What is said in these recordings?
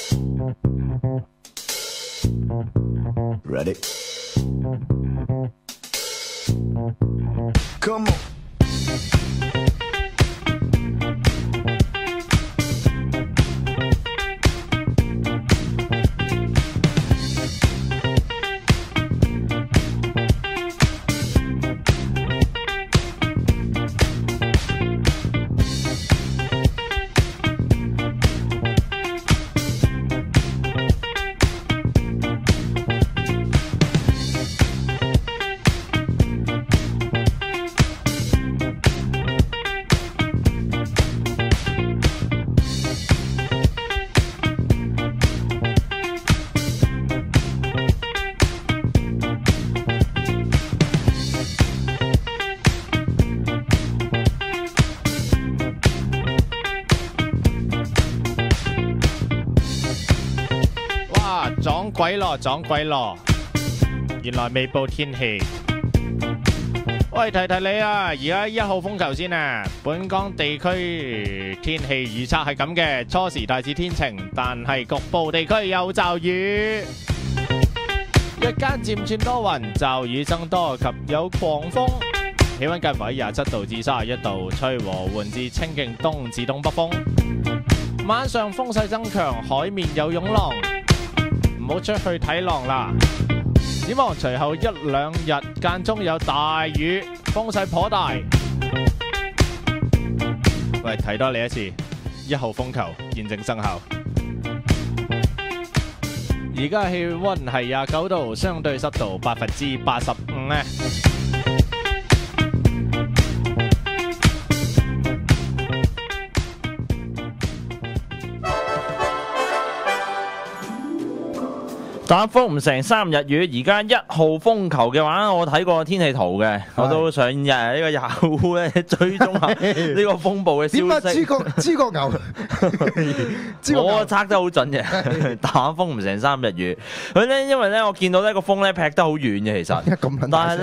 Ready? Come on. 撞鬼咯，撞鬼咯！原來未報天氣。喂，提提你啊，而家1號風球先啊！本港地區天氣預測係咁嘅，初時大致天晴，但係局部地區有驟雨。日間漸轉多雲，驟雨增多及有狂風。氣溫介乎喺27度至31度，吹和緩至清勁東至東北風。晚上風勢增強，海面有湧浪。唔好出去睇浪啦！展望隨後1、2日間中有大雨，風勢頗大。喂，睇多你一次，1號風球現正生效。而家氣溫係29度，相對濕度85%呢。 打風唔成3日雨，而家1號風球嘅話，我睇過天氣圖嘅，我都上呢個Yahoo咧追蹤下呢個風暴嘅消息。 點解諸葛牛？ 我測得好準嘅，打風唔成3日雨。佢咧因為咧我見到呢個風咧劈得好遠嘅，其實，但係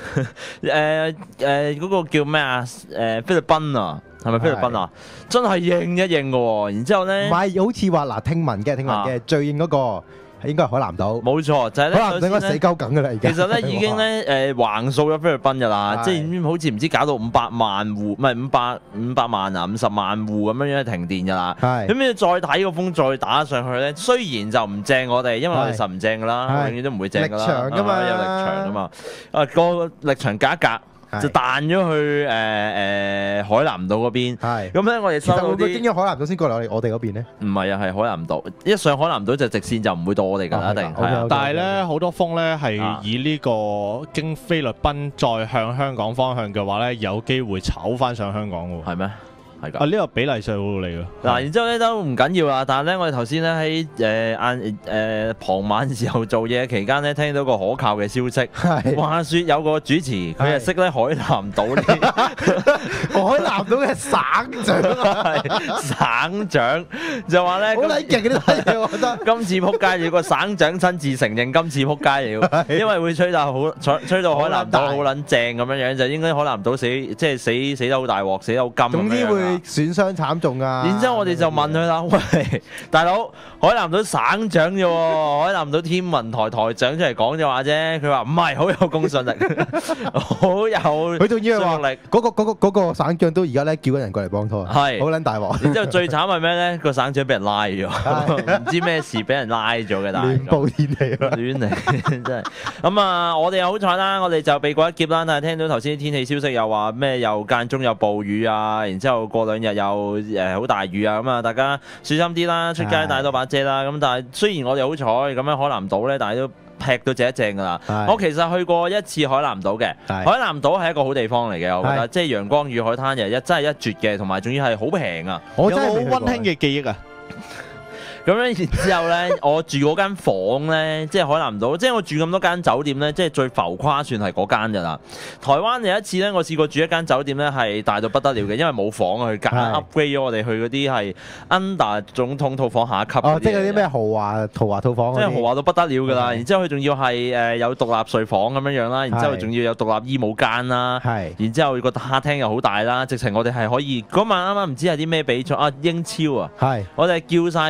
咧嗰個叫咩啊？菲律賓啊。係咪菲律賓啊？真係應一應嘅喎，然之後咧， 唔係好似話嗱，聽聞嘅最應嗰個應該係海南島。冇錯， 就係咧， 海南島應該死鳩梗㗎啦，而家。其實咧已經咧橫掃咗菲律賓㗎啦，即係好似唔知搞到500萬戶，唔係500萬啊，50萬戶咁樣停電㗎啦。係。咁你再睇個風再打上去咧，雖然就唔正我哋，因為我哋實唔正㗎啦，永遠都唔會正㗎啦。力場㗎嘛，有力場㗎嘛。個力場隔一隔。就彈咗去海南島嗰邊，咁咧我哋收到啲。其實會唔會經咗海南島先過嚟我哋嗰邊咧？唔係啊，係海南島。一上海南島就直線就唔會到我哋㗎啦，一定。 但係咧好多風咧係以呢個經菲律賓再向香港方向嘅話咧，有機會炒翻上香港㗎喎。係咩？啊！呢個比例上好嚟㗎。 嗱，然之後咧都唔緊要啦，但係咧我哋頭先咧喺傍晚時候做嘢期間咧，聽到個可靠嘅消息，話説有個主持佢係識咧海南島啲海南島嘅省長省長就話咧好撚勁呢啲嘢，我覺得今次撲街要個省長親自承認今次撲街了，因為會吹到海南島好撚正咁樣樣，就應該海南島死得好大鑊，死得好金。總之會損傷慘重啊！ 然之後我哋就問佢啦，喂，大佬，海南島省長啫喎，海南島天文台台長出嚟講就話啫，佢話唔係，好有公信力，好有佢仲要話嗰個省長都而家咧叫緊人過嚟幫拖，係好撚大鑊。 然之後最慘係咩咧？個省長俾人拉咗，唔知咩事俾人拉咗嘅，但係亂報天氣啦， 亂嚟真係。咁啊，我哋又好彩啦，我哋就避過一劫啦。但係聽到頭先天氣消息又話咩，又間中有暴雨啊，然之後過2日又好大雨啊，咁啊大家小心啲啦，出街帶多把遮啦。咁但係雖然我哋好彩咁樣海南島咧，但係都劈到正一正噶啦。我其實去過1次海南島嘅，海南島係一個好地方嚟嘅，我覺得即係陽光與海灘又真係一絕嘅，同埋仲要係好平啊！ 我真係好溫馨嘅記憶啊！ 咁樣然之後咧，我住嗰間房咧，即係海南島，即係我住咁多間酒店咧，即係最浮誇算係嗰間㗎啦。台灣有一次咧，我試過住一間酒店咧，係大到不得了嘅，因為冇房啊，佢夾硬 upgrade 咗我哋去嗰啲係 under 總統套房下一級。哦， 即係嗰啲咩豪華套房。 即係豪華到不得了㗎啦。然之後佢仲要係有獨立睡房咁樣樣啦，然之後仲要有獨立衣帽間啦。係。然之後個客廳又好大啦，直情我哋係可以嗰晚啱啱唔知係啲咩比賽啊，英超啊。係。我哋叫晒即係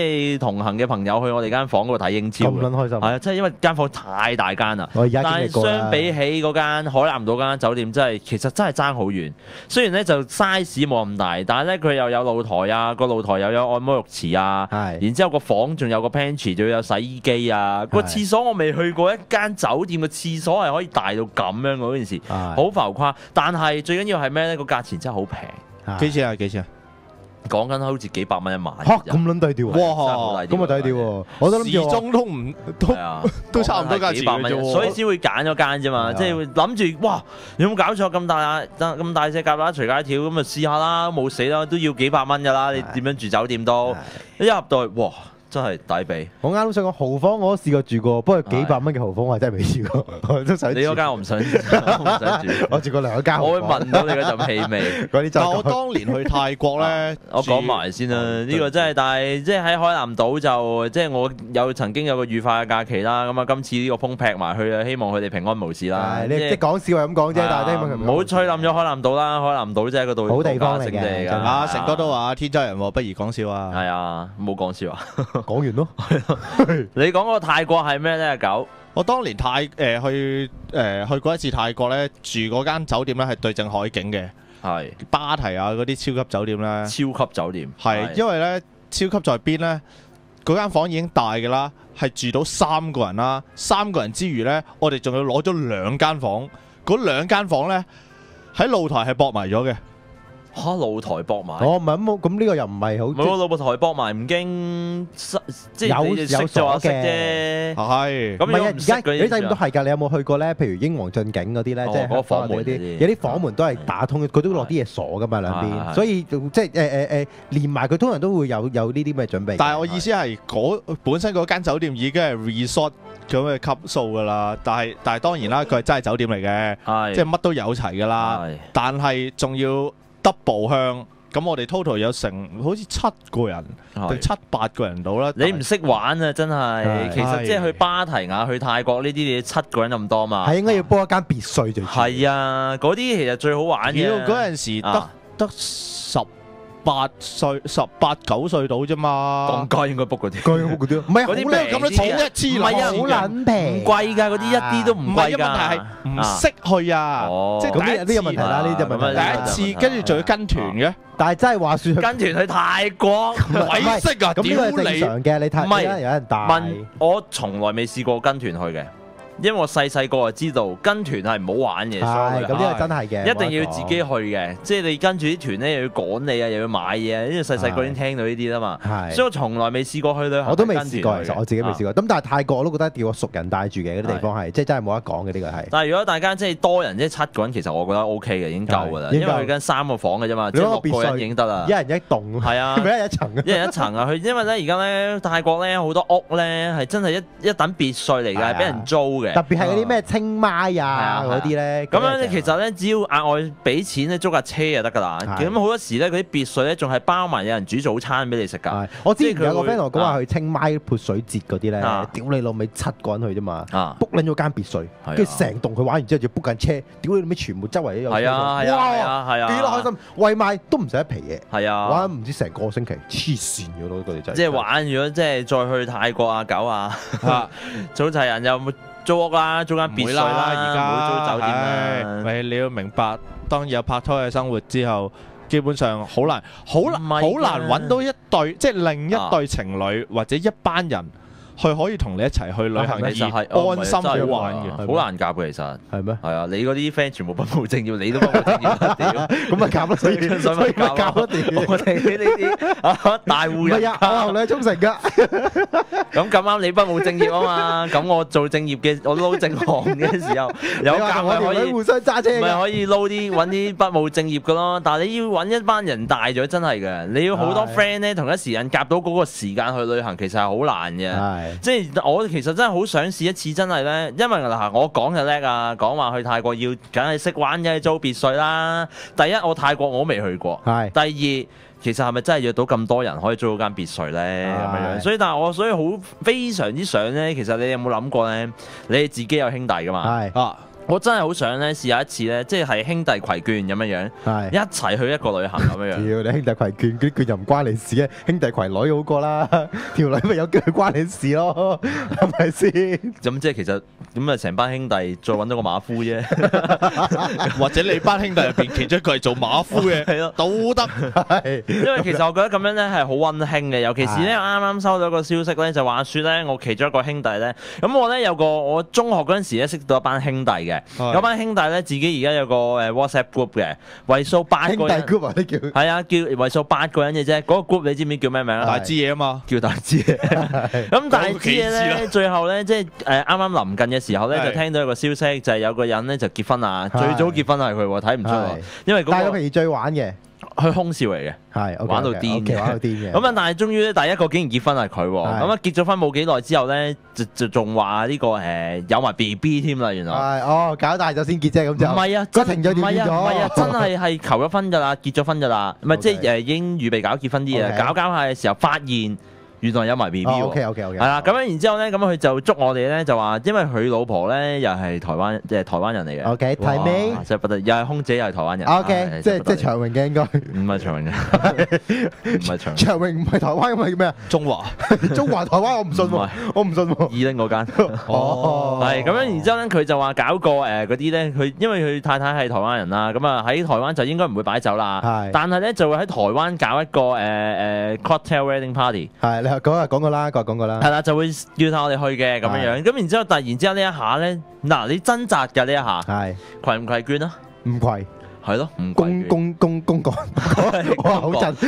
係同行嘅朋友去我哋間房嗰度睇英超。 咁撚開心。 係啊，即係因為間房太大間啦。 我而家但係相比起嗰間海南島間酒店，其實真係爭好遠。雖然咧就 size 冇咁大，但係咧佢又有露台啊，個露台又有按摩浴池啊，然之後個房仲有個 pantry，仲有洗衣機啊。個廁所我未去過一間酒店嘅廁所係可以大到咁樣嗰件事，好浮誇。但係最緊要係咩咧？個價錢真係好平。 幾錢啊？幾錢啊？ 講緊好似幾百蚊一晚。 嚇咁撚低調哇！ 咁啊低調喎！我都諗住始終都差唔多價錢嘅啫， 所以先會揀咗間啫嘛。即係諗住哇，有冇搞錯咁大隻蛤乸隨街跳咁啊？試下啦，冇死啦，都要幾百蚊㗎啦。你點樣住酒店都一入到去，哇！真係抵俾。 我啱都想講豪房，我都試過住過，不過幾百蚊嘅豪房我真係未試過，我都想住。 你嗰間我唔想住， 我住過兩間。 我會聞到你嗰陣氣味。 但我當年去泰國咧， 我講埋先啦。呢個真係，但係即係喺海南島就即係我曾經有個愉快嘅假期啦。咁啊，今次呢個風劈埋去啊，希望佢哋平安無事啦。 即係講笑係咁講啫，但係希望佢唔好吹冧咗海南島啦。海南島真係個度好地方嚟嘅。 啊，成哥都話天災人禍不如講笑啊。 係啊，冇講笑啊。 講完咯。 你講個泰國係咩咧？阿九， 我當年去過一次泰國咧，住嗰間酒店咧係對正海景嘅， 係芭提啊嗰啲超級酒店咧， 超級酒店係因為咧超級在邊咧？嗰間房已經大嘅啦，係住到3個人啦，3個人之餘咧，我哋仲要攞咗2間房，嗰2間房咧喺露台係駁埋咗嘅。 嚇露台駁埋？ 哦，唔係咁呢個又唔係好。 冇露台駁埋唔驚，即係有鎖嘅。 係。 咁唔係啊，而家啲酒店都係㗎。你有冇去過咧？譬如英皇進境嗰啲咧，即係房門嗰啲，有啲房門都係打通嘅，佢都落啲嘢鎖㗎嘛兩邊。所以即係連埋佢通常都會有呢啲咁嘅準備。 但係我意思係本身嗰間酒店已經係 resort 咁嘅級數㗎啦。但係當然啦，佢係真係酒店嚟嘅，即係乜都有齊㗎啦。但係仲要double 向，咁我哋 total 有成好似7個人定7、8個人到啦。 你唔識玩啊，真係。其實即係去芭提雅、去泰國呢啲嘢7個人咁多嘛。 係應該要幫一間別墅就。 係啊，嗰啲其實最好玩嘅。 嗰陣時得18歲、18、9歲到啫嘛。 咁貴應該 book 嗰啲。 唔係嗰啲咩咁多錢一次唔係啊， 好撚平。 唔貴㗎，嗰啲一啲都唔貴㗎。 問題係唔識去啊。即係呢個問題啦，呢啲問題。 第一次跟住仲要跟團嘅。 但係真係話説， 跟團去泰國， 鬼識啊！ 咁呢個係正常嘅，你睇唔係有人帶。 問我從來未試過跟團去嘅。因為我細個就知道跟團係唔好玩嘅， 係咁呢個真係嘅， 一定要自己去嘅，即係你跟住啲團咧又要趕你啊，又要買嘢啊，因為細個已經聽到呢啲啦嘛，所以我從來未試過去旅行。 我都未試過，其實我自己未試過。咁但係泰國我都覺得叫個熟人帶住嘅嗰啲地方係，即係真係冇得講嘅呢個係。 但係如果大家即係多人，即係7個人，其實我覺得 OK 嘅，已經夠㗎啦。因為佢間3個房嘅啫嘛，即係6個人已經得啦。 一人一棟， 係啊， 一人一層， 一人一層啊！佢因為咧而家咧泰國咧好多屋咧係真係一等別墅嚟㗎，係俾人租嘅。 特別係嗰啲咩清邁啊嗰啲咧， 咁樣咧其實咧只要額外俾錢咧租架車就得㗎啦。咁好多時咧嗰啲別墅咧仲係包埋有人煮早餐俾你食㗎。 我之前有個 friend 同我講話去清邁潑水節嗰啲咧，屌你老味7個人去啫嘛，book 撚咗間別墅，跟住成棟佢玩完之後就 book 緊車，屌你老味全部周圍都有車。 係啊， 幾多開心，為賣都唔使一皮嘢。 係啊， 玩唔知成個星期，黐線嘅咯，佢哋真係。 即係玩咗，即係再去泰國啊狗啊，早齊人又租屋啦，租間別墅啦，而家唔好租酒店啦。 喂，你要明白，當有拍拖嘅生活之後，基本上好難揾到一對，即係另一對情侶或者一班人。佢可以同你一齊去旅行而安心好玩嘅， 好難夾嘅其實。 係咩？ 係啊，你嗰啲 friend 全部不務正業，你都不務正業， 咁咪夾咯，所以夾得掂。 我哋呢啲大戶人， 我同你係忠誠㗎。 咁啱你不務正業啊嘛，咁我做正業嘅，我撈正行嘅時候有夾咪可以互相揸車， 咪可以撈啲揾啲不務正業嘅咯。但係你要揾一班人大咗真係嘅，你要好多 friend 咧同一時間夾到嗰個時間去旅行，其實係好難嘅。即係我其實真係好想試一次，真係咧，因為嗱我講就叻啊，講話去泰國要梗係識玩嘅，租別墅啦。第一我泰國我都未去過，第二其實係咪真係約到咁多人可以租到間別墅咧咁樣？所以好非常之想咧，其實你有冇諗過咧？你自己有兄弟噶嘛？ 我真係好想咧試下一次咧，即係兄弟攜眷咁樣樣，一齊去一個旅行咁樣樣。 屌你兄弟攜眷，嗰啲眷又唔關你事嘅，兄弟攜女好過啦，條女咪有機會關你事咯，係咪先？ 咁即係其實咁啊，成班兄弟再揾到個馬夫啫， 或者你班兄弟入邊其中一個係做馬夫嘅，係咯，都得。 因為其實我覺得咁樣咧係好溫馨嘅，尤其是咧啱啱收到一個消息咧，就話説咧我其中一個兄弟咧，咁我咧有個我中學嗰陣時咧識到一班兄弟嘅。有班兄弟咧，自己而家有個WhatsApp group 嘅，為數8個人。兄弟 group 啊，你叫？係啊，叫為數8個人嘅啫。嗰個 group 你知唔知叫咩名啊？ 大支嘢啊嘛， 叫大支嘢。咁大支嘢咧，最後咧即係啱啱臨近嘅時候咧，就聽到一個消息，就係有個人咧就結婚啦。最早結婚係佢喎，睇唔出喎。因為嗰個但係佢平時最玩嘅。 佢空少嚟嘅， 係玩到癲嘅， 玩到癲嘅。 咁啊，但係終於咧，第一個竟然結婚係佢喎。咁啊，結咗婚冇幾耐之後咧，就仲話呢個有埋 BB 添啦，原來。 係搞大咗先結啫，咁就。唔係啊， 個程序點變咗？ 唔係啊，真係求咗婚㗎啦，結咗婚㗎啦，唔係即係已經預備搞結婚啲嘢，搞下嘅時候發現。原來有埋 BB 喎。 OK。係啦，咁樣然之後咧，咁佢就捉我哋咧，就話因為佢老婆咧又係台灣，即係台灣人嚟嘅。 OK，睇尾。 即係不得，又係空姐又係台灣人。 OK，即係長榮嘅應該。 唔係長榮嘅，唔係長榮。 長榮唔係台灣咁係叫咩啊？ 中華。 中華台灣我唔信喎，我唔信喎。 二丁嗰間。哦。係咁樣，然之後咧，佢就話搞個嗰啲咧，佢因為佢太太係台灣人啦，咁啊喺台灣就應該唔會擺酒啦。係。但係咧就會喺台灣搞一個cocktail wedding party。 係，你講過啦。講過啦， 係啦，就會叫晒我哋去嘅咁樣樣，咁然之後突然之間呢一下咧，嗱你掙扎㗎呢一下，係攜唔攜眷啊？唔攜，係咯，唔公幹，我話好震，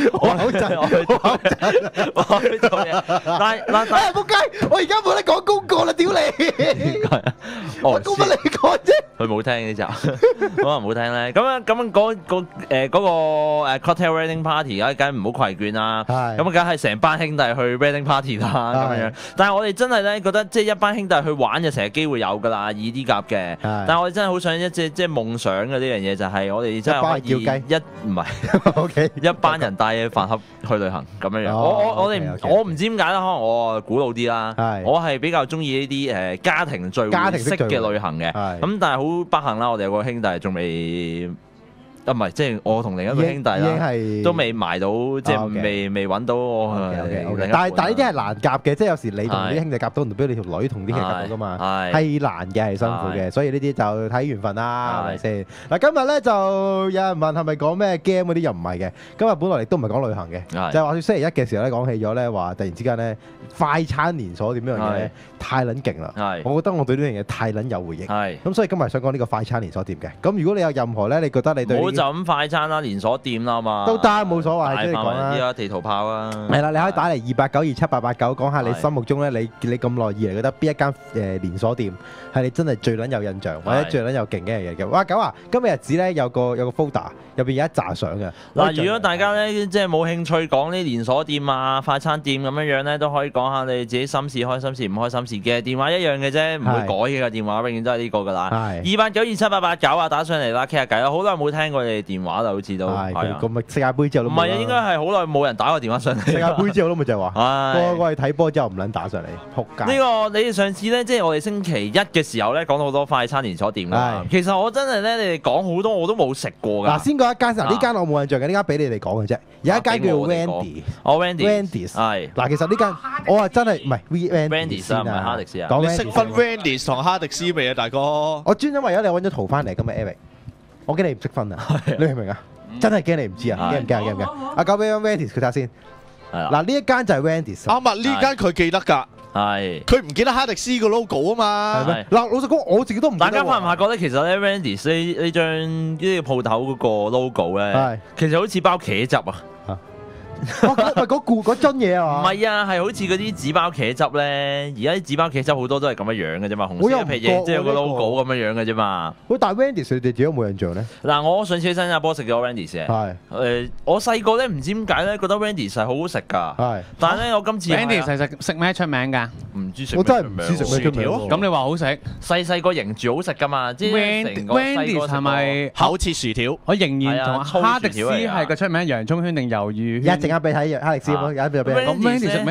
但係仆街，我而家冇得講公幹啦，屌你！我公乜你講啫？佢冇聽呢集，可能冇聽咧。咁嗰個cocktail wedding party 啊，梗係唔好攜眷啦。咁梗係成班兄弟去 wedding party 啦咁樣。但係我哋真係咧覺得，即係一班兄弟去玩就成日機會有㗎啦，以啲夾嘅。但係我哋真係好想即係夢想嘅呢樣嘢，就係我哋真係可以唔係 OK 一班人帶嘅飯盒去旅行咁樣樣。我唔知點解啦，可能我古老啲啦。我係比較中意呢啲家庭聚會式嘅旅行嘅。咁但係好不幸啦，我哋有個兄弟仲未。唔係，即係我同另一個兄弟啦，都未埋到，即係未揾到我。但係呢啲係難夾嘅，即係有時你同啲兄弟夾到，唔代表你條女同啲兄弟夾到噶嘛，係難嘅，係辛苦嘅，所以呢啲就睇緣分啦，係咪先？嗱，今日咧就有人問係咪講咩 game 嗰啲，又唔係嘅。今日本來亦都唔係講旅行嘅，就係話說星期一嘅時候咧講起咗咧話，突然之間咧快餐連鎖店呢樣嘢咧太撚勁啦，我覺得我對呢樣嘢太撚有回憶，咁所以今日想講呢個快餐連鎖店嘅。咁如果你有任何咧，你覺得你對就咁快餐啦，連鎖店啦嘛，都得冇所謂，即係講啦。依家地圖炮啦，係啦，你可以打嚟28927889講下你心目中咧，你咁耐以嚟覺得邊一間連鎖店係你真係最撚有印象，或者最撚有勁嘅一樣嘢嘅。哇，九啊，今日日子咧有個 folder 入邊有一紮相嘅。嗱，如果大家咧即係冇興趣講啲連鎖店啊、快餐店咁樣樣咧，都可以講下你自己心事、開心事、唔開心事嘅電話一樣嘅啫，唔會改嘅電話，永遠都係呢個㗎啦。28927889啊，打上嚟啦，傾下偈啦。好耐冇聽過你哋電話啦，好似都係咁咪世界盃之後都唔係啊，應該係好耐冇人打過電話上嚟。世界盃之後都咪就係話，我係睇波之後唔撚打上嚟，撲街。呢個你哋上次咧，即係我哋星期一嘅時候咧，講到好多快餐連鎖店啦。其實我真係咧，你哋講好多我都冇食過㗎。嗱，先講一間先，呢間我冇印象嘅，呢間俾你哋講嘅啫。有一間叫 Wendy， Wendy's 係。嗱，其實呢間我係真係唔係 Wendy's 啊，唔係哈迪斯啊。你識分 Wendy's 同哈迪斯未啊，大哥？我專登為咗你揾咗圖翻嚟，今日 Eric，我驚你唔識分啊，你明唔明啊？真係驚你唔知啊，驚唔驚？阿九俾張 Wendy's 佢睇下先。嗱，呢一間就係 Wendy's。啱啊，呢間佢記得㗎。係。佢唔記得哈迪斯個 logo 啊嘛。係咩？嗱，老實講，我自己都唔記得。大家發唔發覺咧？其實咧 Wendy's 呢張呢個鋪頭嗰個 logo 咧，其實好似包茄汁啊。嗰樽嘢啊嘛，唔係啊，係好似嗰啲紙包茄汁咧。而家啲紙包茄汁好多都係咁樣樣嘅啫嘛，紅色一皮嘢，即係有個 logo 咁樣樣嘅啫嘛。喂，但係 Wendy's 你哋自己有冇印象咧？嗱，我上次去新加坡食咗 Wendy's 嘅，係我細個咧唔知點解咧覺得 Wendy's 係好好食㗎，係。但係咧我今次 Wendy's 係食咩出名㗎？唔知食，我真係唔知食咩出名。咁你話好食？細個迎住好食㗎嘛，即係成個細個係咪口切薯條？我仍然同哈迪斯係個出名洋葱圈定魷魚圈？陣間俾睇哈迪斯，咁 Wendy 食咩咧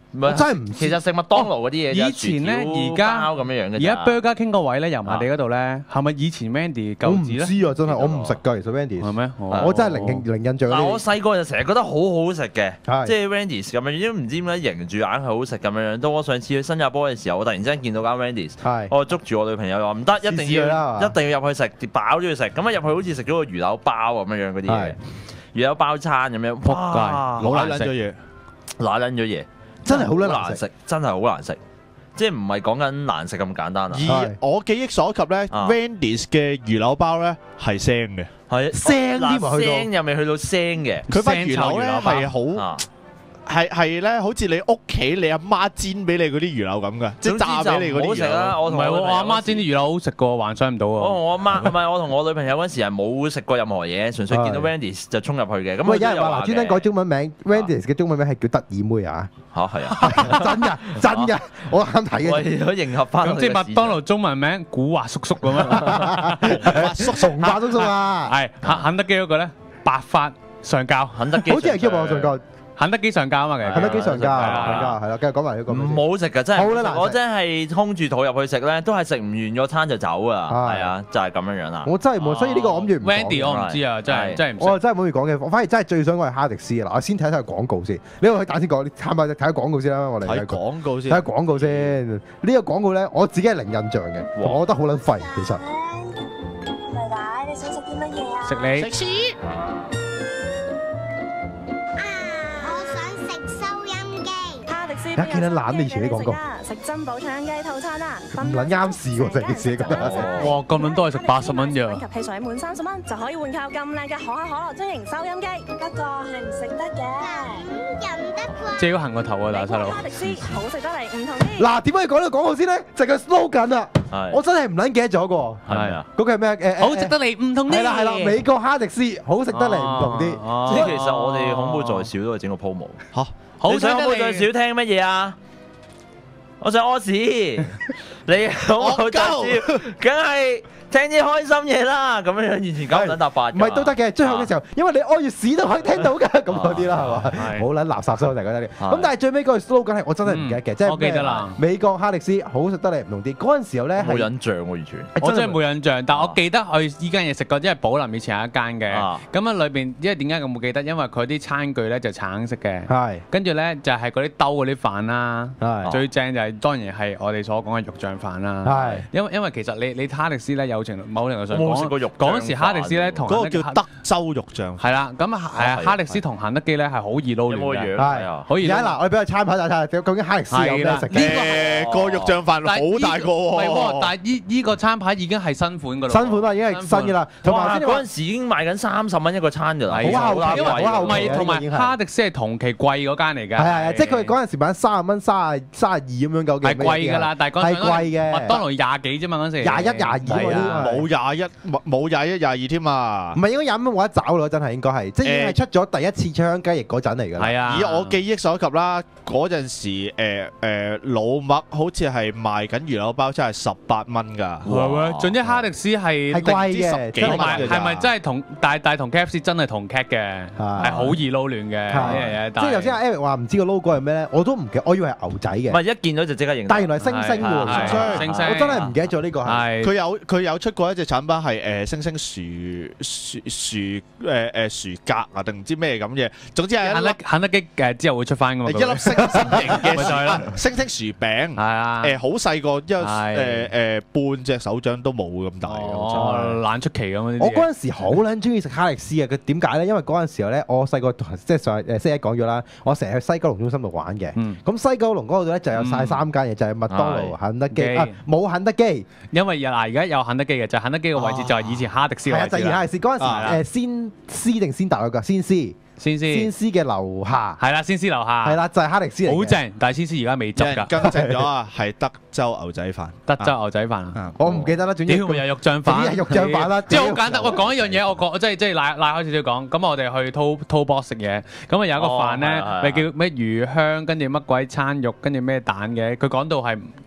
我真係唔。 其實食麥當勞嗰啲嘢， 以前咧而家咁樣樣嘅。 而家 Burger King 個位咧，油麻地嗰度咧，係咪以前 Wendy 舊址咧？ 我唔知啊，真係我唔食㗎，其實 Wendy 係咩？ 我真係零印象。 嗱，我細個就成日覺得好好食嘅， 係即係 Wendy's 咁樣，因為唔知點解迎住硬係好食咁樣樣。到我上次去新加坡嘅時候，我突然之間見到間 Wendy's，我捉住我女朋友話唔得，一定要入去食，飽咗去食。咁啊入去好似食咗個魚柳包咁樣樣嗰啲嘢，魚柳包餐咁樣， 仆街， 攞撚咗嘢， 攞撚咗嘢， 真係好難食， 真係好難食。即係唔係講緊難食咁簡單啊！ 而我記憶所及咧，Wendy's 嘅魚柳包咧係腥嘅， 係腥啲咪去到， 腥又未去到腥嘅， 佢塊魚柳咧係好。係咧，好似你屋企你阿媽煎俾你嗰啲魚柳咁嘅，即係炸俾你嗰啲魚柳。 好食啊！ 唔係喎，我阿媽煎啲魚柳好食過，幻想唔到喎。 我阿媽唔係我同我女朋友嗰陣時係冇食過任何嘢，純粹見到 Wendy's 就衝入去嘅。咁喂，有人話專登改中文名 ，Wendy's 嘅中文名係叫得意妹啊！ 嚇係啊！ 真㗎，我啱睇嘅。 為咗迎合翻， 即係麥當勞中文名古惑叔叔咁啊！ 崇化叔叔啊！ 係肯德基嗰個咧，白髮上校， 肯德基好似係叫白髮上校。 肯德基上架啊嘛，其實肯德基上架係啦，繼續講埋呢個。 唔好食㗎，真係。 好啦， 我真係空住肚入去食咧，都係食唔完個餐就走啊。係啊，就係咁樣樣啦。 我真係冇，所以呢個我諗住唔講。 Wendy 我唔知啊，真係唔識。 我真係冇嘢講嘅，我反而真係最想講係哈迪斯嗱，我先睇睇廣告先。你可以打先講，你睇下睇廣告先啦，我哋睇廣告先。 睇廣告先，呢個廣告咧，我自己係零印象嘅，我覺得好撚廢其實。 奶奶，你想食啲乜嘢啊？ 食你。 食屎！ 而家見得懶你以前啲廣告， 食珍寶腸雞套餐啊， 唔撚啱試喎，成件事覺得。 哇，咁撚都係食80蚊咋？ 及汽水滿30蚊就可以換購咁靚嘅可口可樂專營收音機，不過係唔食得嘅。飲得啩？ 即係要行個頭啊，大細佬。 哈迪斯好食得嚟唔同啲。 嗱，點解要講呢個廣告先咧？就係佢 slogan 啊！我真係唔撚記得咗個。 係啊。 嗰個係咩？ 好食得嚟唔同啲。 係啦，美國哈迪斯好食得嚟唔同啲。 即係其實我哋恐怖在小都係整個 promo。 嚇！ 你想恐怖在小聽乜嘢啊？我想屙屎，你恐怖在小，梗係聽啲開心嘢啦。咁樣樣完全搞唔撚搭法。 唔係都得嘅，最後嘅時候，因為你屙完屎都可以聽到㗎，咁嗰啲啦係嘛？好撚垃圾，所以我成日覺得呢。咁但係最尾嗰個 slogan 係我真係唔記得嘅，即係我記得啦。 美國哈迪斯好食得嚟唔同啲。嗰陣時候咧冇印象喎，完全。 我真係冇印象，但我記得去依間嘢食過，因為寶林以前有一間嘅。咁啊裏邊，因為點解咁冇記得？因為佢啲餐具咧就橙色嘅。係。跟住咧就係嗰啲兜嗰啲飯啦。係。最正就係當然係我哋所講嘅肉醬飯啦。係。因為其實你哈迪斯咧有某程度上講嗰時哈迪斯咧同嗰個叫德州肉醬。 係啦，咁哈迪斯同肯德基咧係好易撈亂嘅。係。可以。而家嗱，我哋俾個參考睇下，究竟哈迪斯有咩食？ 個肉醬飯好大個喎。 係喎，但係依個餐牌已經係新款㗎啦。 新款啊，已經係新㗎啦。同埋嗰陣時已經賣緊30蚊一個餐㗎啦。 好後期，好後期。 同埋哈迪斯係同期貴嗰間嚟㗎。 係，即係佢嗰陣時賣30蚊、32咁樣究竟。 係貴㗎啦，但係嗰陣係貴嘅。 麥當勞20幾啫嘛，嗰陣時。 21、22嗰啲。 冇21、22添啊！ 唔係應該25冇得找咯，真係應該係，即係已經係出咗第一次槍雞翼嗰陣嚟㗎啦。 係啊， 以我記憶所及啦，嗰陣時老麥好似係賣緊魚柳包，真係18蚊㗎。 哇！總之哈迪斯係貴嘅， 幾蚊嘅。 係咪真係同但同 KFC 真係同 cat 嘅？係好易撈亂嘅呢樣嘢。 即係頭先阿 Eric 話唔知個 logo 係咩咧，我都唔記得，我以為係牛仔嘅。 唔係一見到就即刻認。 但係原來係星星喎， 星星。 我真係唔記得咗呢個係。 佢有出過一隻產品係星星薯格啊定唔知咩咁嘅，總之係肯德基之後會出翻㗎嘛。 一粒星星形嘅星星薯餅， 係啊， 好細個，因為半隻手掌都冇咁大嘅， 懶出奇咁樣。 我嗰陣時好撚中意食哈迪斯嘅，佢點解咧？因為嗰陣時候咧，我細個即係星期一講咗啦，我成日去西九龍中心度玩嘅。咁西九龍嗰度咧就有晒3間嘢，就係麥當勞、肯德基冇肯德基， 因為而家有肯德基嘅，就係肯德基嘅位置就係以前哈迪斯嘅位置。 係啊，就係哈迪斯嗰陣時先施定先大嗰個先施。先施嘅樓下係啦，先施樓下係啦，就係哈迪斯嚟嘅， 好正。但係先施而家未執㗎， 更正咗啊，係德州牛仔飯。 德州牛仔飯啊！ 我唔記得啦，總之點會有肉醬飯？ 係肉醬飯啦， 即係好簡單。我講一樣嘢，我講即係拉開少少講。咁我哋去 Toast 食嘢，咁啊有一個飯咧，咪叫咩魚香，跟住乜鬼餐肉，跟住咩蛋嘅。佢講到係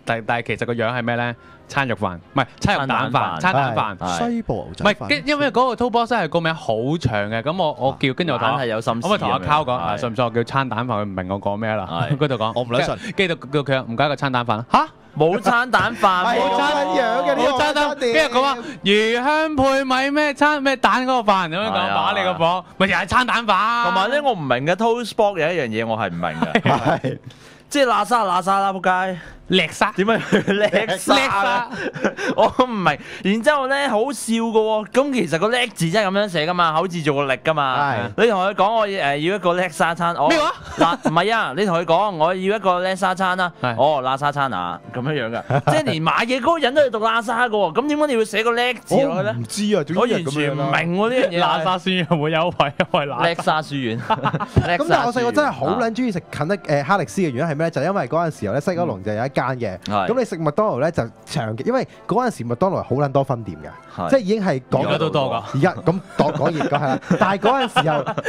但係其實個樣係咩咧？餐肉飯，唔係餐肉蛋飯，餐蛋飯。 西部牛仔飯。 唔係，因為嗰個 Toast Box 係個名好長嘅，咁我叫跟住我講係有心思。 我咪同阿 Cow 講，信唔信我叫餐蛋飯？佢唔明我講咩啦。嗰度講， 我唔撚信。 跟住叫佢唔加個餐蛋飯啦。嚇！ 冇餐蛋飯， 冇餐樣嘅， 冇餐蛋。跟住講話魚香配米咩餐咩蛋嗰個飯咁樣講，打你個火，咪又係餐蛋飯。 同埋咧，我唔明嘅 Toast Box 有一樣嘢我係唔明嘅，即係喇沙啦，仆街。 叻沙點解叻沙啦？我唔明。然之後咧好笑嘅喎，咁其實個叻字真係咁樣寫噶嘛，口字做個力噶嘛。你同佢講我要一個叻沙餐， 咩話？ 嗱唔係啊，你同佢講我要一個叻沙餐啦。哦，喇沙餐啊，咁樣樣噶，即係連買嘢嗰個人都係讀喇沙嘅喎。咁點解你要寫個叻字落去咧？ 唔知啊， 我完全唔明喎呢樣嘢。 喇沙書院會有位，因為叻沙書院。 咁但係我細個真係好撚中意食哈力斯嘅原因係咩咧？就因為嗰陣時候咧西九龍就有一間嘅，咁你食麥當勞咧就長期，因為嗰陣時麥當勞係好撚多分店嘅，即係已經係講而家都多㗎。 而家咁講熱講係啦，但係嗰陣時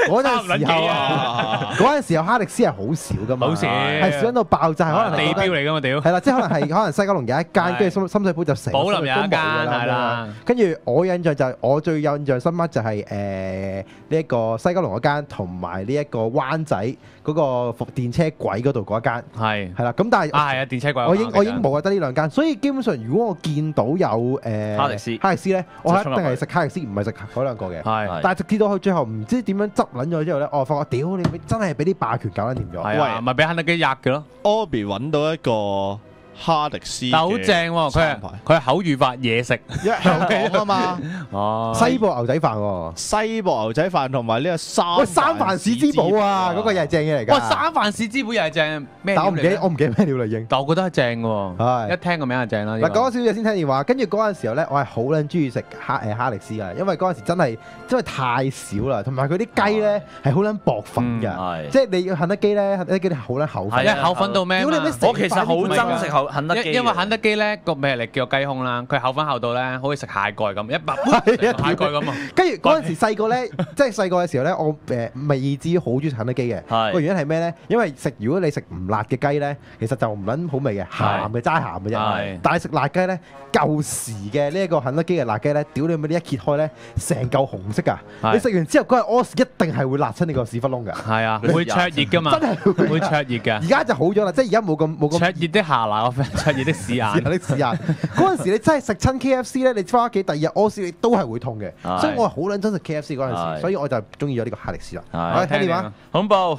候哈力斯係好少㗎嘛，係少到爆炸，可能地標嚟㗎嘛屌。 係啦，即係可能西九龍有一間，跟住深水埗就成寶林有一間係啦。 跟住我印象就係我最印象深刻就係呢一個西九龍嗰間，同埋呢一個灣仔嗰個電車軌嗰度嗰一間係啦。咁但係係啊電車軌我已經冇得呢兩間，所以基本上如果我見到有哈力斯咧，我一定係食哈力斯，唔係食嗰兩個嘅。係，但係直至到佢最後唔知點樣執撚咗之後咧，我發覺屌你真係俾啲霸權搞得掂咗。 係啊，咪俾肯德基壓嘅咯。 Obi 揾到一個哈力斯， 但好正喎！佢係口語化嘢食， 香港啊嘛。 哦，西部牛仔飯喎， 西部牛仔飯同埋呢個三藩市之寶啊！嗰個又係正嘢嚟㗎。 哇！三藩市之寶又係正咩？ 但我唔記得咩料啦已經。 但我覺得係正喎，係一聽個名就正啦。 嗱，講少少先聽電話，跟住嗰陣時候咧，我係好撚中意食哈力斯㗎，因為嗰陣時真係太少啦，同埋佢啲雞咧係好撚薄粉㗎，即係你要肯德基咧，肯德基啲好撚厚粉， 係厚粉到咩？ 我其實好憎食肯德基， 因為肯德基咧個咩嚟叫個雞胸啦，佢厚粉厚到咧好似食蟹蓋咁，一百蟹蓋咁啊！ 跟住嗰陣時細個咧，即係細個嘅時候咧，我未至於好中意食肯德基嘅。個原因係咩咧？因為如果你食唔辣嘅雞咧，其實就唔撚好味嘅，鹹嘅齋鹹嘅啫。但係食辣雞咧，舊時嘅呢一個肯德基嘅辣雞咧，屌你咪一揭開咧，成嚿紅色㗎！你食完之後嗰日屙屎一定係會辣親你個屎忽窿㗎。係啊， 會灼熱㗎嘛，真係會灼熱㗎。 而家就好咗啦，即係而家冇咁灼熱的下拿，灼熱的屎眼。 嗰陣時你真係食親 KFC 咧，你翻屋企第二日屙屎你都係會痛嘅，所以我係好撚憎食 KFC 嗰陣時，所以我就中意咗呢個哈力斯啦。我聽電話， 恐怖，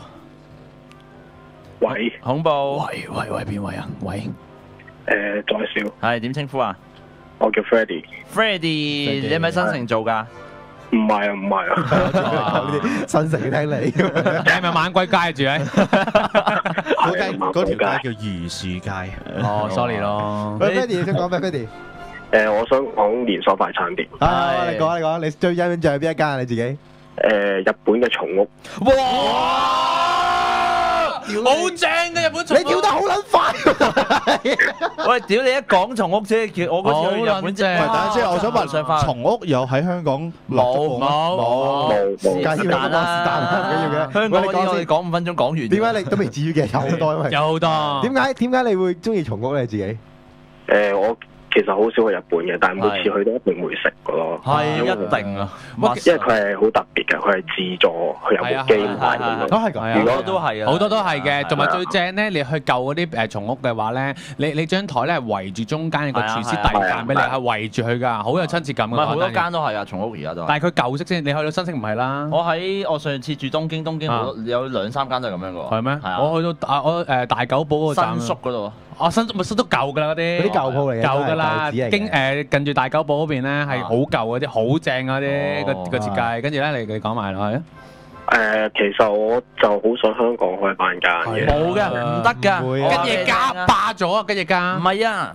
喂， 恐怖， 喂，邊位啊？喂， 再少， 係點稱呼啊？ 我叫 Freddy， 你係咪新城做㗎？ 唔係啊， 新城聽你， 你係咪猛鬼街住咧？ 嗰條街叫魚樹街。 哦，sorry 咯。 喂 ，Freddy 你想講咩 ，Freddy？ 我想講連鎖快餐店。 你講，你最印象係邊一間啊？你自己？ 日本嘅松屋。 哇！好正嘅日本松屋， 你跳得好撚快。 喂，屌你一講松屋啫，叫我嗰次去日本正。 等下先，我想問，松屋有喺香港冇？ 是但啦，唔緊要嘅。 香港我哋講5分鐘講完。 點解你都未至於嘅？有好多， 有好多。 點解你會中意松屋咧？自己？ 我其實好少去日本嘅，但係每次去都一定會食嘅咯。 係一定啊， 因為佢係好特別嘅，佢係自助，佢有部機賣咁樣。 係㗎， 好多都係啊， 好多都係嘅。同埋最正咧，你去舊嗰啲松屋嘅話咧，你張台咧係圍住中間個廚師遞飯俾你，係圍住佢㗎，好有親切感㗎。 好多間都係啊，松屋而家都。 但係佢舊式先，你去到新式唔係啦。 我上次住東京有2-3間都係咁樣㗎。 係咩？我去到大久保嗰個新宿嗰度。 新都舊㗎啦，嗰啲舊鋪嚟嘅， 舊㗎啦。近住大久保嗰邊咧係好舊嗰啲，好正嗰啲個設計。跟住咧，你講埋落去。 其實我就好想香港開翻間嘅。 冇嘅，唔得㗎。 吉野家霸咗啊！吉野家。 唔係啊，你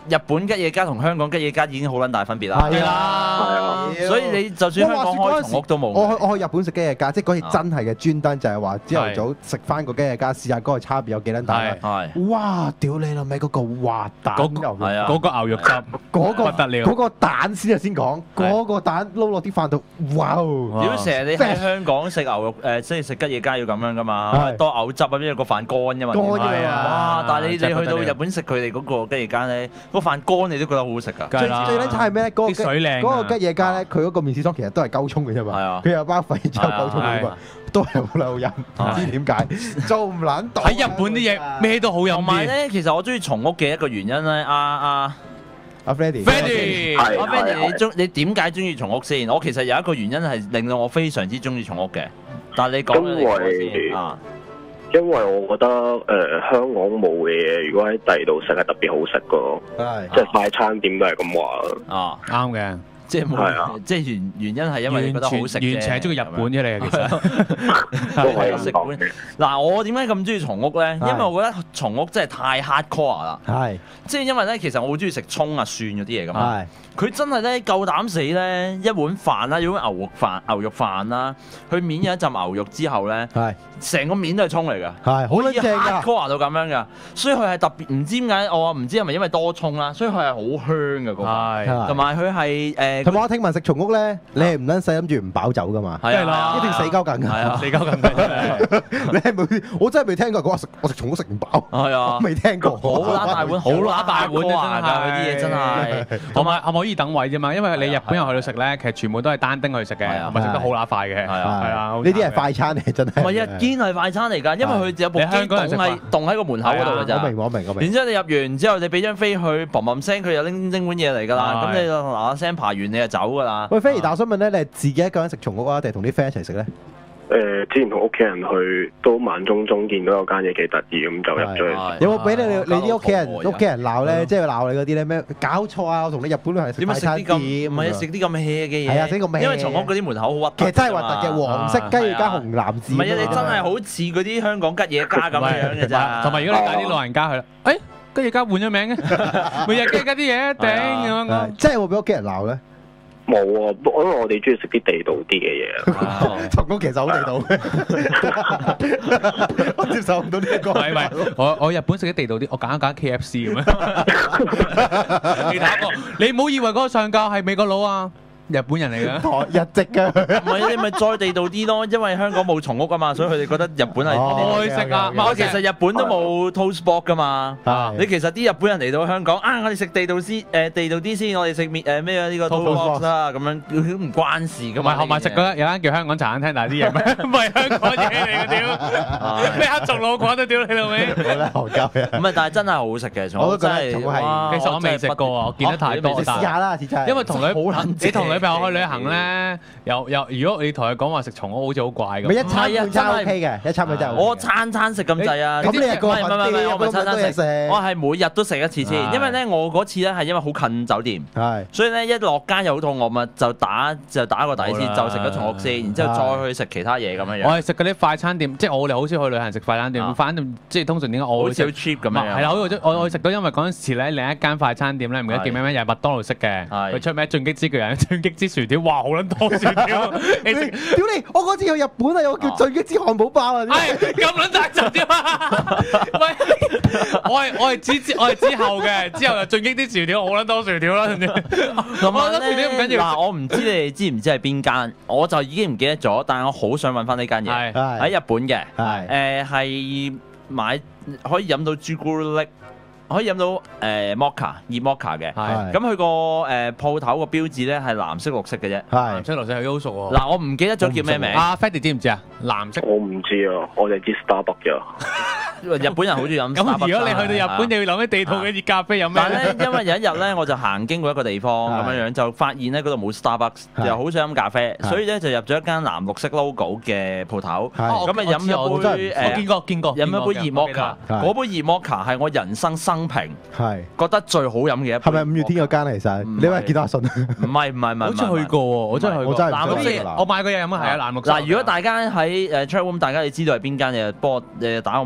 日本吉野家同香港吉野家已經好撚大分別啦。 係啊， 所以你就算香港開松屋都冇。 我去日本食吉野家，即係嗰次真係嘅專登就係話朝頭早食翻個吉野家，試下嗰個差別有幾撚大。係。哇！屌你老味嗰個滑蛋牛肉， 嗰個牛肉汁，嗰個不得了。 嗰個蛋先講，嗰個蛋撈落啲飯度，哇！ 屌成日你喺香港食牛肉即係食吉野家要咁樣噶嘛，多牛汁啊，因為個飯乾㗎嘛。乾㗎嘛。哇！但係你去到日本食佢哋嗰個吉野家咧，個飯乾你都覺得好好食㗎。 最撚差係咩咧？ 啲水靚。 嗰個吉野家咧，佢嗰個麵豉湯其實都係鳩葱嘅啫嘛。佢有包粉之後鳩葱嘅嘛，都係好撚飲。唔知點解做唔撚到。 喺日本啲嘢咩都好飲。 同埋咧，其實我中意松屋嘅一個原因咧，阿 Freddy， 你點解中意松屋先？我其實有一個原因係令到我非常之中意松屋嘅，但係你講咗你先啊。 因為我覺得香港冇嘅嘢，如果喺第二度食係特別好食㗎，即係快餐店都係咁話。 啊， 啱嘅。 即係冇，即係原因係因為你覺得好食啫。完全係中意日本啫，你其實都係食本。嗱，我點解咁中意松屋咧？因為我覺得松屋真係太 hardcore 啦。係，即係因為咧，其實我好中意食葱啊、蒜嗰啲嘢㗎嘛。係。佢真係咧夠膽死咧，一碗飯啦，有碗牛肉飯啦，佢面有一陣牛肉之後咧，成個面都係葱嚟㗎，係好撚正㗎，hardcore到咁樣㗎，所以佢係特別唔知點解，我唔知係咪因為多葱啦，所以佢係好香㗎個飯，同埋佢係同埋我聽聞食松屋咧，你係唔撚使諗住唔飽走㗎嘛？係啦，一定死鳩緊㗎，係啊，死鳩緊㗎。你係冇？我真係未聽過講話我食松屋食唔飽。係啊，未聽過。好揦大碗，好揦大碗啊！嗰啲嘢真係， 同埋可唔可以等位啫嘛？因為你日本人去到食咧，其實全部都係單丁去食嘅，唔係食得好揦快嘅。係啊，呢啲係快餐嚟，真係。 唔係一堅係快餐嚟㗎，因為佢有部機凍喺個門口嗰度㗎咋。 我明。 然之後你入完之後，你俾張飛去，砰砰聲，佢又拎碗嘢嚟㗎啦。咁你就嗱嗱聲爬完你就走㗎啦。 喂，菲兒，但我想問咧，你係自己一個人食松屋啊，定係同啲 friend 一齊食咧？ 之前同屋企人去，都慢中見到有間嘢幾得意，咁就入咗去。 有冇俾你啲屋企人鬧咧？即係鬧你嗰啲咧咩？搞錯啊！我同你日本旅行食快餐店， 唔係食啲咁 hea 嘅嘢。 係啊，食個咩？ 因為松屋嗰啲門口好核突。 其實真係核突嘅，黃色雞翼加紅藍字。 唔係啊，你真係好似嗰啲香港吉野家咁樣嘅咋。 同埋如果你帶啲老人家去，誒吉野家換咗名嘅，每日吉野家啲嘢頂咁樣。 真係會俾屋企人鬧咧？ 冇啊，因為我哋中意食啲地道啲嘅嘢。 松屋其實好地道，我接受唔到呢一個。 唔係，我日本食啲地道啲，我揀一揀 KFC 咁樣。你睇過？你唔好以為嗰個上教係美國佬啊！日本人嚟㗎， 日籍㗎， 唔係你咪再地道啲咯，因為香港冇松屋啊嘛，所以佢哋覺得日本係愛食啊。 其實日本都冇 Toast Box 㗎嘛。你其實啲日本人嚟到香港啊，我哋食地道啲先，我哋食咩啊呢個 Toast Box 啦，咁樣都唔關事㗎嘛。 同埋食嗰有間叫香港茶餐廳，但係啲嘢唔係香港嘢嚟嘅屌，咩黑松露滾都屌你老味。 好啦，韓膠嘅。 唔係，但係真係好食嘅， 我都覺得松屋係。 其實我未食過啊，我見得太多。 試下啦，試下。 因為你同女朋友去旅行咧，如果你同佢講話食松屋，好似好怪咁。 咪一餐半餐 OK 嘅，一餐半餐。 我餐食咁滯啊！ 咁你係個份啲， 我唔係餐餐食，我係每日都食一次先。因為咧，我嗰次咧係因為好近酒店，所以咧一落街又好肚餓嘛，就打個底先，就食咗松屋先，然之後再去食其他嘢咁樣樣。我係食嗰啲快餐店，即係我哋好少去旅行食快餐店。快餐店即係通常點解我會食 cheap 咁樣？係啦，我食到，因為嗰陣時咧另一間快餐店咧，唔記得叫咩名，又係麥當勞式嘅，佢出名進擊之巨人、進擊之薯條，哇！好撚多薯條，屌你！我嗰次去日本啊，有個叫進擊之漢堡包啊， 係咁撚大隻點啊？喂，我係之後嘅，之後又進擊啲薯條，好撚多薯條啦，甚至咁啊！薯條唔緊要。 嗱，我唔知你哋知唔知係邊間，我就已經唔記得咗，但係我好想揾翻呢間嘢，喺日本嘅，係買可以飲到朱古力。可以飲到摩卡熱摩卡嘅，咁佢個鋪頭個標誌咧係藍色綠色嘅啫， 藍色綠色係好熟喎。 嗱，我唔記得咗叫咩名。 阿 Freddy 知唔知啊？藍色我唔知啊，我哋知 Starbucks 啫。 日本人好中意飲。 咁如果你去到日本，你要諗啲地道嘅熱咖啡有咩？ 但係咧，因為有一日咧，我就行經過一個地方咁樣樣，就發現咧嗰度冇 Starbucks，又好想飲咖啡，所以咧就入咗一間藍綠色 logo 嘅鋪頭，咁啊飲一杯我見過， 飲一杯熱摩卡，嗰杯熱摩卡係我人生生平覺得最好飲嘅一杯。 係咪五月天嗰間嚟？其實你話見到阿信？ 唔係， 好似去過喎，我真係去過。藍綠色，我買過嘢飲啊，係啊，藍綠色。 嗱，如果大家喺chat room，大家你知道係邊間嘢，幫我打個名出嚟睇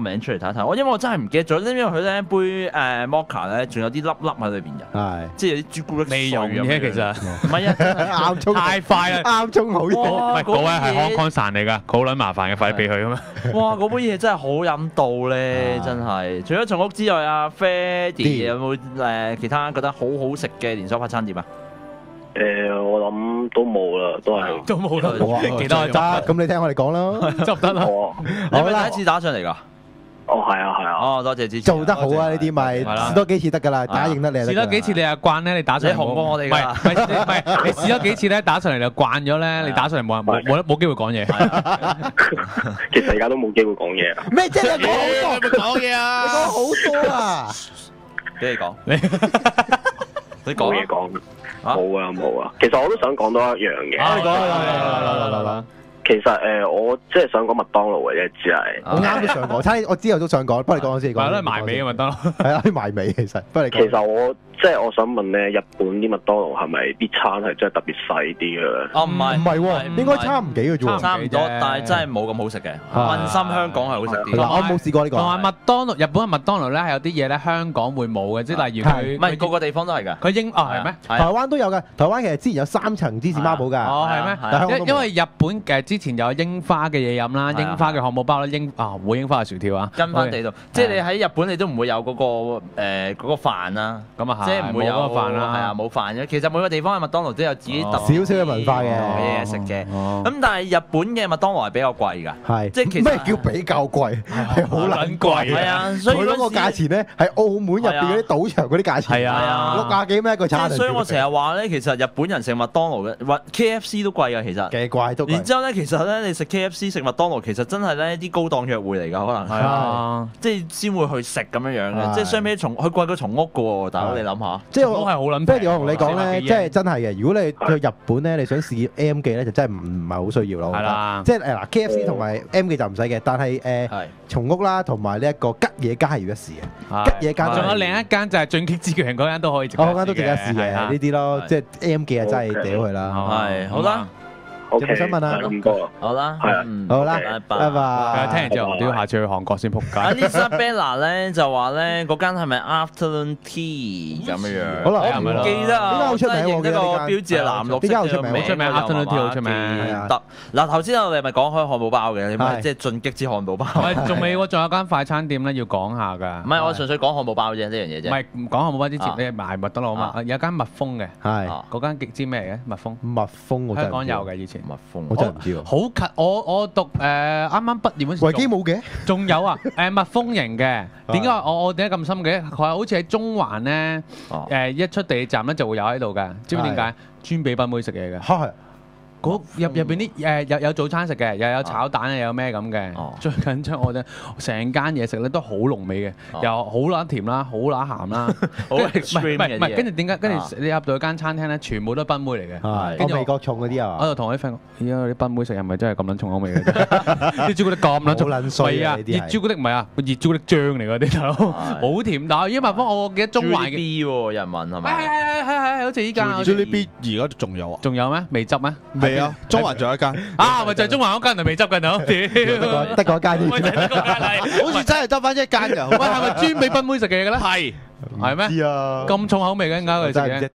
睇一睇。因為我真係唔記得咗，因為佢咧杯Mocha 咧仲有啲粒粒喺裏邊嘅，係即係有啲朱古力未溶嘅其實， 唔係啊， 啱沖太快啦， 啱沖好嘢。 唔係嗰位係康康散嚟㗎，好撚麻煩嘅，快啲俾佢咁啊！ 哇，嗰杯嘢真係好飲到咧，真係。除咗松屋之外，阿 Freddy 有冇其他覺得好好食嘅連鎖快餐店啊？ 我諗都冇啦，都冇啦，幾多執？ 咁你聽我哋講啦， 執得啦。 你係咪第一次打上嚟㗎？ 哦，係啊，係啊。 哦，多謝支持。 做得好啊！呢啲咪試多幾次得㗎啦，大家認得你。 試多幾次你又慣咧，你打上嚟紅過我哋㗎。 唔係，你試多幾次咧，打上嚟就慣咗咧，你打上嚟冇機會講嘢。 其實而家都冇機會講嘢。 咩啫？你講好多講嘢啊！ 你講好多啊！ 俾你講，你講嘢講。冇啊！其實我都想講多一樣嘢。 你講。 其實我即係想講麥當勞嘅啫，只係我啱都想講，我之後都想講，不過你講先。 係咯，埋尾嘅麥當勞。 係啊，埋尾其實。不過你講。 其實我想問咧，日本啲麥當勞係咪啲餐係真係特別細啲嘅咧？ 哦，唔係喎，應該差唔幾嘅啫喎。 差唔多，但係真係冇咁好食嘅。問心香港係好食啲。 我冇試過呢個。 同埋麥當勞，日本嘅麥當勞咧係有啲嘢咧香港會冇嘅，即係例如佢唔係個個地方都係㗎。 佢係咩？ 台灣都有㗎。台灣其實之前有3層芝士孖寶㗎。 哦，係咩？因為日本之前有櫻花嘅嘢飲啦，櫻花嘅漢堡包啦，冇櫻花嘅薯條啊。 跟翻地度，即係你喺日本你都唔會有嗰個飯啦。 咁啊係。 即係唔會有嗰個飯啦，係啊，冇飯嘅。其實每個地方嘅麥當勞都有自己特少少嘅文化嘅嘢食嘅。咁但係日本嘅麥當勞係比較貴㗎， 係即係其實咩叫比較貴？係好撚貴。 係啊，所以嗰個價錢咧係澳門入邊嗰啲賭場嗰啲價錢。 係啊 ，60幾蚊一個餐。 所以我成日話咧，其實日本人食麥當勞嘅，或 KFC 都貴㗎，其實。 幾貴都貴。 然之後咧，其實咧你食 KFC 食麥當勞，其實真係咧啲高檔約會嚟㗎，可能係啊，即係先會去食咁樣樣嘅，即係相比佢貴過松屋㗎喎，大佬你諗下。 即係我係好撚。 不如我同你講咧，即係真係嘅。如果你去日本咧，你想試 M 記咧，就真係唔係好需要咯。 係啦， 即係嗱 KFC 同埋 M 記就唔使嘅，但係松屋啦同埋呢一個吉野家係要一試嘅。吉野家仲有另一間就係進擊之巨人嗰間都可以食。 嗰間都值得試嘅呢啲咯，即係 M 記啊真係屌佢啦。 係好啦。 有冇新聞啊？ 咁多好啦， 好啦，拜拜。 聽完之後我都要下次去韓國先撲街。 Isabella 咧就話咧嗰間係咪 Afternoon Tea 咁樣樣？ 好啦， 我唔記得啊。 呢間好出名喎， 呢個標誌係藍綠色嘅， 好出名 ，Afternoon Tea 好出名。 得嗱，頭先我哋咪講開漢堡包嘅，你咪即係進擊之漢堡包。 仲未喎，仲有間快餐店咧要講下㗎。 唔係，我純粹講漢堡包啫，呢樣嘢啫。 唔係講漢堡包之前，你賣麥當勞啊嘛。有間蜜蜂嘅， 係嗰間極知咩嚟嘅？蜜蜂。 蜜蜂我真係香港有嘅以前。 蜜蜂我真係唔知喎。 好近，我讀啱啱畢業嗰時。 維基冇嘅。 仲有啊，蜜蜂營嘅。點解我點解咁深嘅？佢係好似喺中環咧，一出地鐵站咧就會有喺度嘅。知唔知點解？專俾賓妹食嘢嘅。 係。 入邊啲有早餐食嘅，又有炒蛋又有咩咁嘅。最緊張我哋成間嘢食咧都好濃味嘅，又好乸甜啦，好乸鹹啦。 好 extreme 嘅嘢。 跟住點解？跟住你入到間餐廳咧，全部都係賓妹嚟嘅。 跟住味覺重嗰啲啊。 我就同我啲 friend 講：而家啲賓妹食係咪真係咁撚重口味嘅？啲朱古力咁撚重， 撚衰啊！ 熱朱古力唔係啊，熱朱古力醬嚟嗰啲大佬，好甜。但係依家蜜蜂，我記得中環嘅 B 喎，有人問係咪？ 係，好似依間。 Jollibee 而家仲有啊？ 仲有咩？未執咩？ 未啊！中環仲有一間。 咪就係中環嗰間就未執緊啊！屌， 得嗰間好似真係得翻一間㗎。 喂，係咪專俾賓妹食嘅嘢嘅咧？ 係咩？ 知啊， 咁重口味嘅點解佢食嘅？